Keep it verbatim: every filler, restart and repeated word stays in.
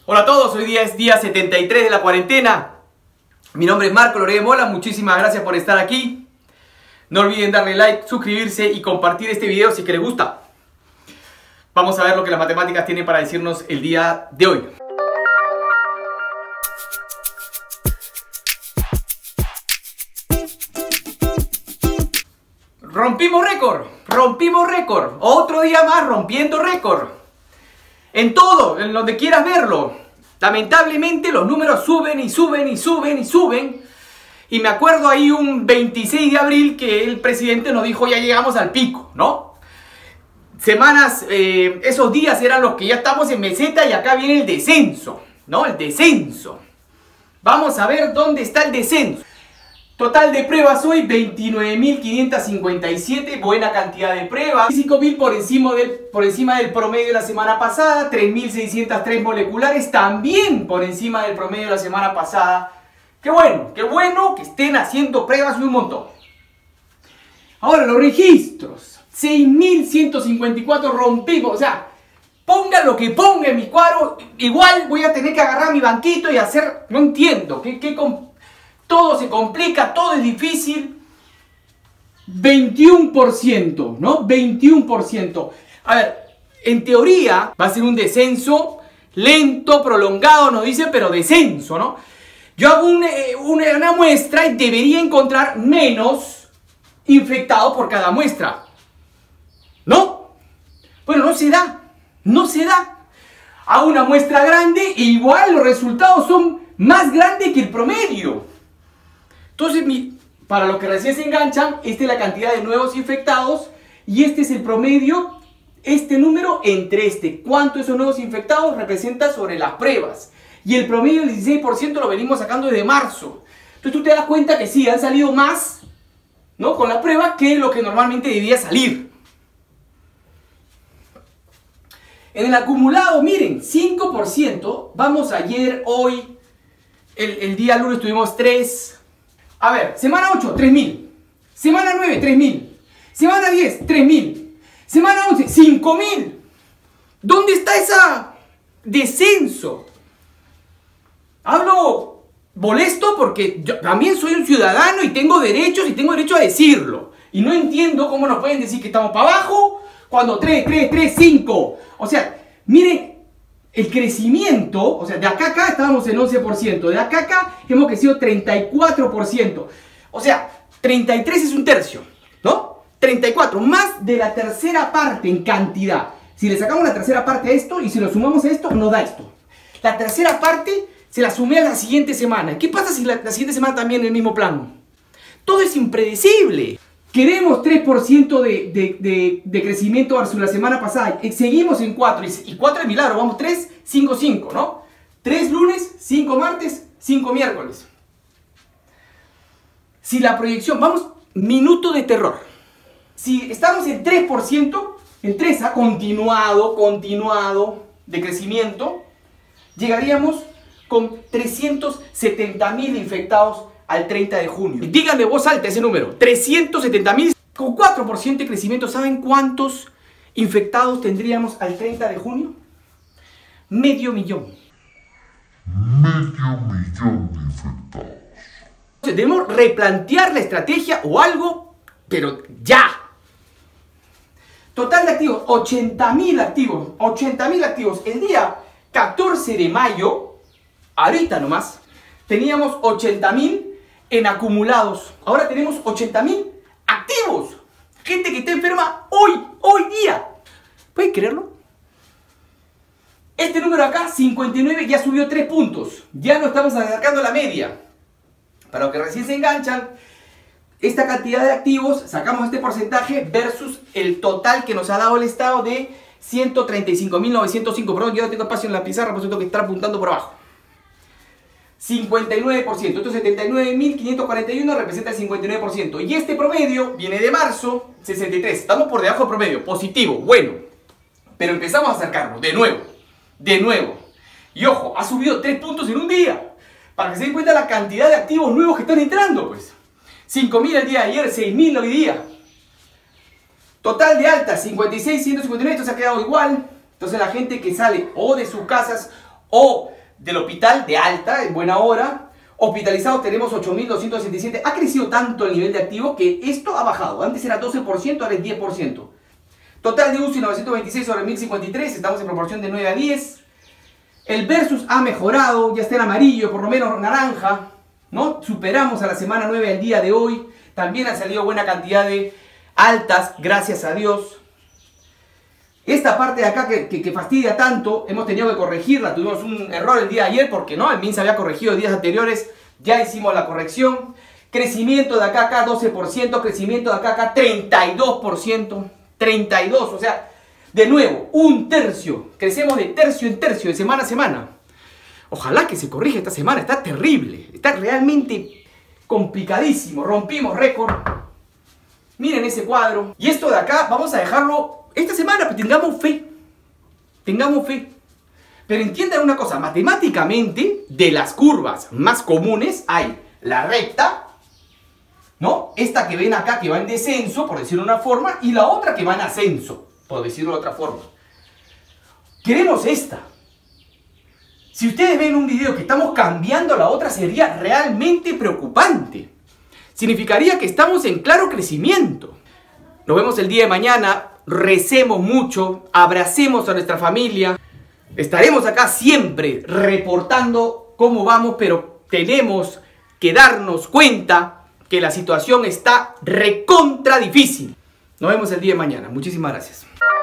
Hola a todos, hoy día es día setenta y tres de la cuarentena. Mi nombre es Marco Loré de Mola, muchísimas gracias por estar aquí. No olviden darle like, suscribirse y compartir este video si es que les gusta. Vamos a ver lo que las matemáticas tienen para decirnos el día de hoy. Rompimos récord, rompimos récord. Otro día más rompiendo récord. En todo, en donde quieras verlo. Lamentablemente los números suben y suben y suben y suben. Y me acuerdo ahí un veintiséis de abril que el presidente nos dijo ya llegamos al pico, ¿no? Semanas, eh, esos días eran los que ya estamos en meseta y acá viene el descenso, ¿no? El descenso. Vamos a ver dónde está el descenso. Total de pruebas hoy, veintinueve mil quinientas cincuenta y siete, buena cantidad de pruebas. cinco mil por encima, del, por encima del promedio de la semana pasada, tres mil seiscientos tres moleculares, también por encima del promedio de la semana pasada. Qué bueno, qué bueno que estén haciendo pruebas un montón. Ahora, los registros, seis mil ciento cincuenta y cuatro rompimos, o sea, ponga lo que ponga en mi cuadro, igual voy a tener que agarrar mi banquito y hacer, no entiendo, qué, qué todo se complica, todo es difícil. veintiuno por ciento, ¿no? veintiuno por ciento. A ver, en teoría va a ser un descenso lento, prolongado, nos dice, pero descenso, ¿no? Yo hago un, eh, una, una muestra y debería encontrar menos infectados por cada muestra. ¿No? Bueno, no se da. No se da. Hago una muestra grande e igual los resultados son más grandes que el promedio. Entonces, mi, para los que recién se enganchan, esta es la cantidad de nuevos infectados y este es el promedio, este número entre este. ¿Cuánto esos nuevos infectados representa sobre las pruebas? Y el promedio del dieciséis por ciento lo venimos sacando desde marzo. Entonces tú te das cuenta que sí, han salido más, ¿no? Con la prueba que lo que normalmente debía salir. En el acumulado, miren, cinco por ciento. Vamos ayer, hoy, el, el día lunes tuvimos tres. A ver, semana ocho, tres mil. Semana nueve, tres mil. Semana diez, tres mil. Semana once, cinco mil. ¿Dónde está ese descenso? Hablo molesto porque yo también soy un ciudadano y tengo derechos y tengo derecho a decirlo. Y no entiendo cómo nos pueden decir que estamos para abajo cuando tres, tres, tres, cinco. O sea, miren, el crecimiento, o sea, de acá a acá estábamos en once por ciento. De acá a acá hemos crecido treinta y cuatro por ciento. O sea, treinta y tres es un tercio, ¿no? treinta y cuatro, más de la tercera parte en cantidad. Si le sacamos la tercera parte a esto y si lo sumamos a esto, nos da esto. La tercera parte se la sumé a la siguiente semana. ¿Qué pasa si la, la siguiente semana también en el mismo plano? Todo es impredecible. Queremos tres por ciento de, de, de, de crecimiento versus la semana pasada. Seguimos en cuatro. Y cuatro es milagro. Vamos tres, cinco, cinco, ¿no? tres lunes, cinco martes, cinco miércoles. Si la proyección... Vamos, minuto de terror. Si estamos en tres por ciento, el tres ha continuado, continuado de crecimiento, llegaríamos con trescientos setenta mil infectados al treinta de junio. Digan de voz alta ese número. trescientos setenta mil. Con cuatro por ciento de crecimiento, ¿saben cuántos infectados tendríamos al treinta de junio? Medio millón. Medio millón de infectados. Entonces, debemos replantear la estrategia o algo, pero ya. Total de activos, ochenta mil activos. ochenta mil activos. El día catorce de mayo, ahorita nomás, teníamos ochenta mil en acumulados. Ahora tenemos ochenta mil activos. Gente que está enferma hoy, hoy día. ¿Pueden creerlo? Este número acá, cincuenta y nueve, ya subió tres puntos. Ya no estamos acercando a la media. Para los que recién se enganchan, esta cantidad de activos, sacamos este porcentaje versus el total que nos ha dado el Estado de ciento treinta y cinco mil novecientos cinco. Perdón, yo no tengo espacio en la pizarra, por eso tengo que estar apuntando por abajo. cincuenta y nueve por ciento. Estos setenta y nueve mil quinientos cuarenta y uno representa el cincuenta y nueve por ciento. Y este promedio viene de marzo, sesenta y tres. Estamos por debajo del promedio. Positivo, bueno. Pero empezamos a acercarnos. De nuevo. De nuevo. Y ojo, ha subido tres puntos en un día. Para que se den cuenta la cantidad de activos nuevos que están entrando, pues. cinco mil el día de ayer, seis mil hoy día. Total de altas, cincuenta y seis, ciento cincuenta y nueve. Esto se ha quedado igual. Entonces la gente que sale o de sus casas o del hospital de alta, en buena hora. Hospitalizados tenemos ocho mil doscientos sesenta y siete. Ha crecido tanto el nivel de activo que esto ha bajado. Antes era doce por ciento, ahora es diez por ciento. Total de U C I novecientos veintiséis sobre mil cincuenta y tres, estamos en proporción de nueve a diez. El versus ha mejorado, ya está en amarillo, por lo menos naranja, ¿no? Superamos a la semana nueve al día de hoy. También han salido buena cantidad de altas, gracias a Dios. Esta parte de acá que, que, que fastidia tanto, hemos tenido que corregirla. Tuvimos un error el día de ayer porque no, el M I N S había corregido días anteriores. Ya hicimos la corrección. Crecimiento de acá a acá doce por ciento, crecimiento de acá a acá treinta y dos por ciento. treinta y dos, o sea, de nuevo, un tercio. Crecemos de tercio en tercio, de semana a semana. Ojalá que se corrija esta semana, está terrible. Está realmente complicadísimo. Rompimos récord. Miren ese cuadro. Y esto de acá vamos a dejarlo esta semana, pero tengamos fe. Tengamos fe. Pero entiendan una cosa, matemáticamente, de las curvas más comunes hay la recta, ¿no? Esta que ven acá que va en descenso, por decirlo de una forma, y la otra que va en ascenso, por decirlo de otra forma. Queremos esta. Si ustedes ven un video que estamos cambiando la otra, sería realmente preocupante. Significaría que estamos en claro crecimiento. Nos vemos el día de mañana. Recemos mucho, abracemos a nuestra familia. Estaremos acá siempre reportando cómo vamos, pero tenemos que darnos cuenta que la situación está recontra difícil. Nos vemos el día de mañana. Muchísimas gracias.